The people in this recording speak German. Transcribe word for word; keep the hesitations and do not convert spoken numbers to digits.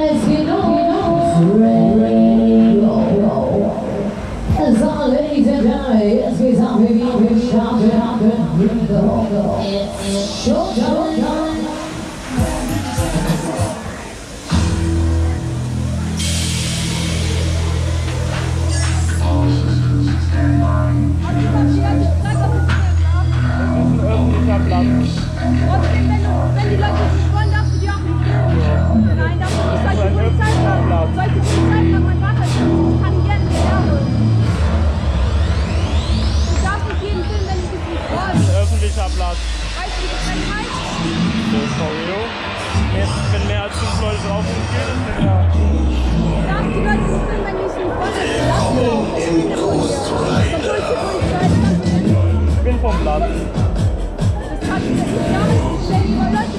Let's get on. Ready, go. That's all, ladies and gentlemen. Yes, we are baby, baby, shop, shop, go, go. It's showtime. Trotzdem, wenn, du, wenn die Leute nicht wollen, darfst du die auch nicht filmen. Nein, darfst du nicht. Solche Polizei fragen. Solche Polizei fragen, mein Vater, ich kann ihn gerne hierher holen. Du darfst nicht jeden filmen, wenn du dich nicht Das ist ein öffentlicher Platz. Weißt du, wie das denn heißt? Das ist Choreo. Jetzt, wenn mehr als fünf Leute drauf sind, geht es nicht mehr. Du darfst die Leute nicht filmen, wenn die sich nicht wollen. Willkommen im Toast rein. Ich bin vom Platz. Das hat sich ja nicht gar nicht gestellt, weil Leute